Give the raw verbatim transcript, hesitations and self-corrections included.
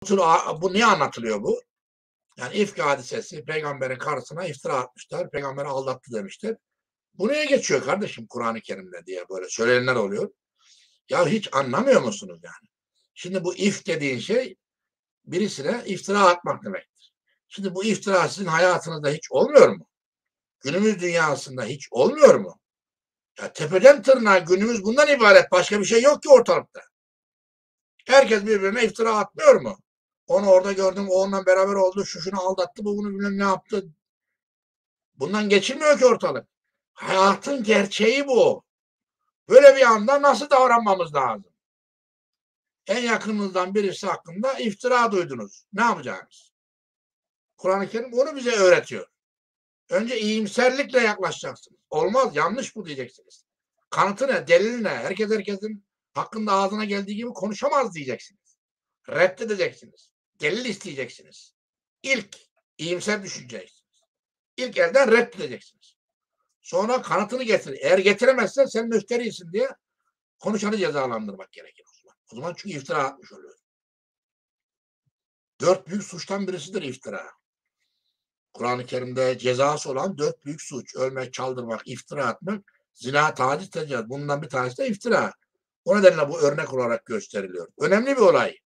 bu niye anlatılıyor bu? Yani ifk hadisesi, peygamberin karısına iftira atmışlar, peygamberi aldattı demişler. Bu neye geçiyor kardeşim Kur'an-ı Kerim'de diye böyle söylenenler oluyor. Ya hiç anlamıyor musunuz yani? Şimdi bu if dediğin şey birisine iftira atmak demektir. Şimdi bu iftira sizin hayatınızda hiç olmuyor mu? Günümüz dünyasında hiç olmuyor mu? Ya tepeden tırnağa günümüz bundan ibaret. Başka bir şey yok ki ortalıkta. Herkes birbirine iftira atmıyor mu? Onu orada gördüm, o onunla beraber oldu, şu şunu aldattı, bu bunu bilmem ne yaptı. Bundan geçilmiyor ki ortalık. Hayatın gerçeği bu. Böyle bir anda nasıl davranmamız lazım? En yakınınızdan birisi hakkında iftira duydunuz. Ne yapacaksınız? Kur'an-ı Kerim onu bize öğretiyor. Önce iyimserlikle yaklaşacaksınız. Olmaz, yanlış bu diyeceksiniz. Kanıtı ne, delili ne? Herkes herkesin hakkında ağzına geldiği gibi konuşamaz diyeceksiniz. Reddedeceksiniz. Delil isteyeceksiniz. İlk iyimser düşüneceksiniz. İlk elden reddedeceksiniz. Sonra kanıtını getir. Eğer getiremezsen sen müfterisin diye konuşanı cezalandırmak gerekir o zaman. O zaman çünkü iftira atmış oluyor. Dört büyük suçtan birisidir iftira. Kur'an-ı Kerim'de cezası olan dört büyük suç. Ölmek, çaldırmak, iftira atmak, zina, taciz, tecavüz. Bundan bir tanesi de iftira. O nedenle bu örnek olarak gösteriliyor. Önemli bir olay.